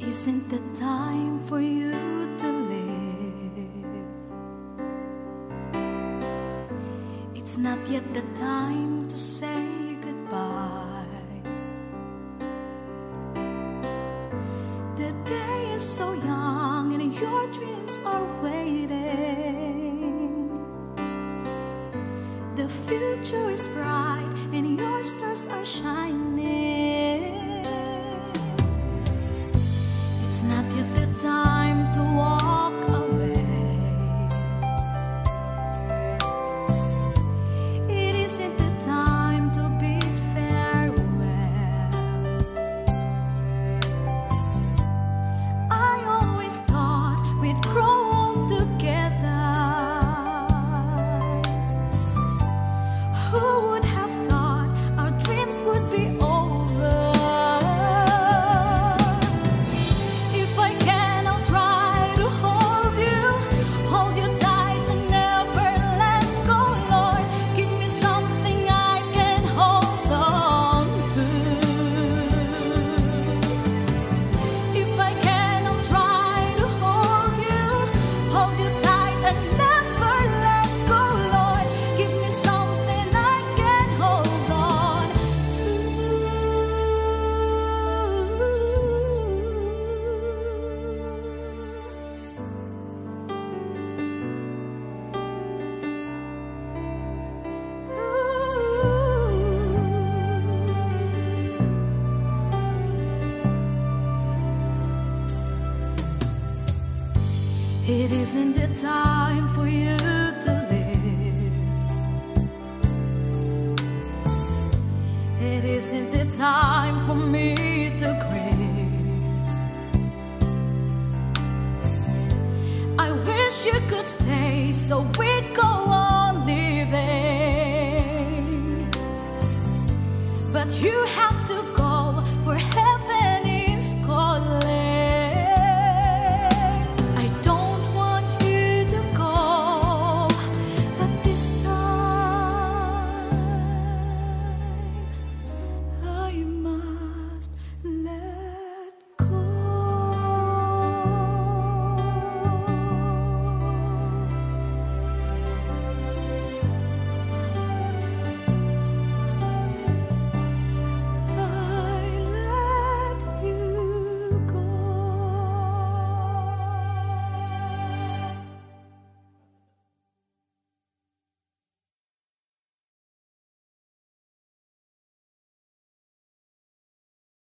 isn't the time for you to live. It's not yet the time to say goodbye. The day is so young and your dreams are waiting. The future is bright and your stars are shining. It's not yet the time to walk away. It isn't the time to bid farewell. I always thought we'd grow old together. Who would have thought our dreams would be over? It isn't the time for you to live. It isn't the time for me to grieve. I wish you could stay so we'd go on living, but you have